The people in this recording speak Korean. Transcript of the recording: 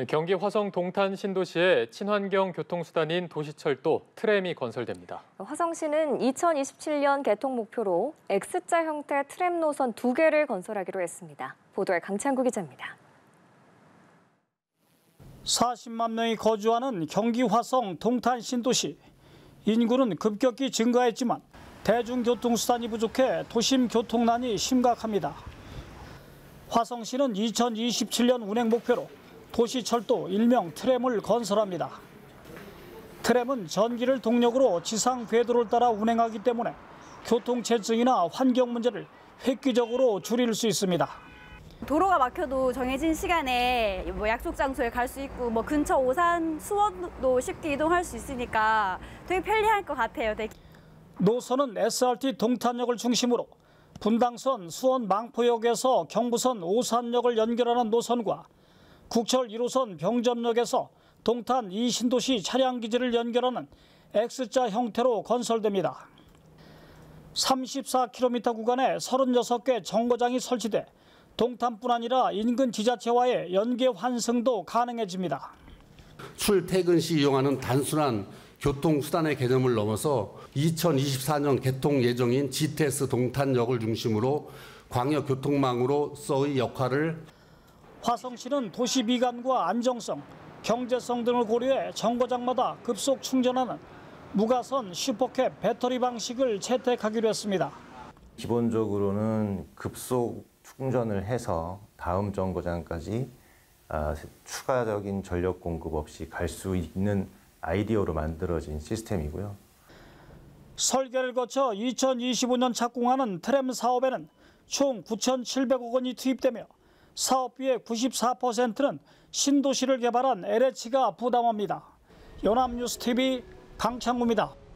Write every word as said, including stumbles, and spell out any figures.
경기 화성 동탄 신도시에 친환경 교통수단인 도시철도 트램이 건설됩니다. 화성시는 이천이십칠 년 개통 목표로 X자 형태 트램 노선 두 개를 건설하기로 했습니다. 보도에 강창구 기자입니다. 사십만 명이 거주하는 경기 화성 동탄 신도시. 인구는 급격히 증가했지만 대중교통수단이 부족해 도심 교통난이 심각합니다. 화성시는 이천이십칠 년 운행 목표로 도시철도 일명 트램을 건설합니다. 트램은 전기를 동력으로 지상 궤도를 따라 운행하기 때문에 교통체증이나 환경 문제를 획기적으로 줄일 수 있습니다. 도로가 막혀도 정해진 시간에 뭐 약속 장소에 갈 수 있고 뭐 근처 오산, 수원도 쉽게 이동할 수 있으니까 되게 편리할 것 같아요. 되게. 노선은 에스알티 동탄역을 중심으로 분당선 수원 망포역에서 경부선 오산역을 연결하는 노선과 국철 일 호선 병점역에서 동탄 이신도시 차량기지를 연결하는 X자 형태로 건설됩니다. 삼십사 킬로미터 구간에 서른여섯 개 정거장이 설치돼 동탄뿐 아니라 인근 지자체와의 연계 환승도 가능해집니다. 출퇴근 시 이용하는 단순한 교통수단의 개념을 넘어서 이천이십사 년 개통 예정인 지티에스 동탄역을 중심으로 광역교통망으로서의 역할을 화성시는 도시 미관과 안정성, 경제성 등을 고려해 정거장마다 급속 충전하는 무가선 슈퍼캡 배터리 방식을 채택하기로 했습니다. 기본적으로는 급속 충전을 해서 다음 정거장까지 추가적인 전력 공급 없이 갈 수 있는 아이디어로 만들어진 시스템이고요. 설계를 거쳐 이천이십오 년 착공하는 트램 사업에는 총 구천칠백억 원이 투입되며 사업비의 구십사 퍼센트는 신도시를 개발한 엘에이치가 부담합니다. 연합뉴스티비 강창구입니다.